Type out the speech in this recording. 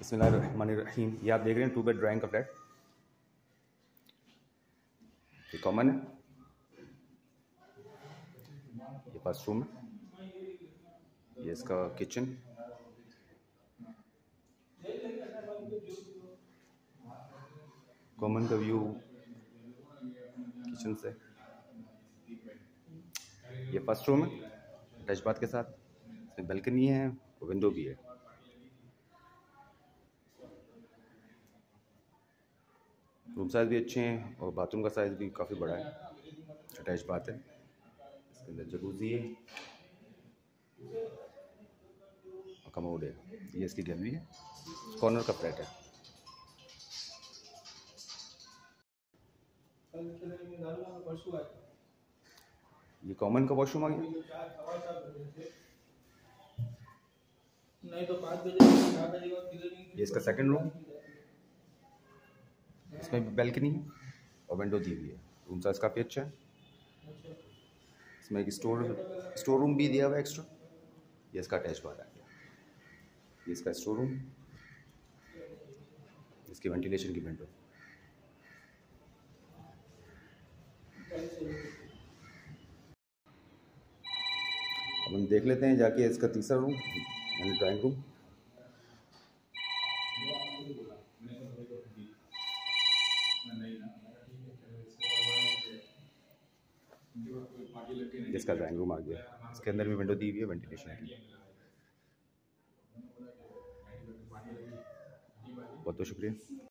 बिस्मिल्लाहिर्रहमानिर्रहीम। ये आप देख रहे हैं 2 बेड ड्राइंग का फ्लैट। ये कॉमन है, ये फर्स्ट रूम है, ये इसका किचन, कॉमन का व्यू किचन से। ये फर्स्ट रूम है अटैच बाथ के साथ, इसमें बालकनी है और विंडो भी है। रूम साइज़ भी अच्छे हैं और बाथरूम का साइज़ भी काफ़ी बड़ा है, अटैच बाथ है। इसके अंदर जकूज़ी है और कमोड है। ये इसकी गैलरी है, कॉर्नर का फ्लैट है। ये कॉमन का वॉशरूम आ गया। ये इसका सेकंड रूम, इसमें भी बैल्कनी है और विंडो दी हुई है। रूम साइज़ काफ़ी अच्छा है। इसमें एक स्टोर रूम भी दिया हुआ है एक्स्ट्रा। ये इसका अटैच बाथ है। ये इसका स्टोर रूम, इसकी वेंटिलेशन की विंडो। अब हम देख लेते हैं जाके इसका तीसरा रूम यानी ड्राइंग रूम। इसका ड्राइंग रूम आ गया, इसके अंदर भी विंडो दी हुई है वेंटिलेशन की। बहुत बहुत शुक्रिया।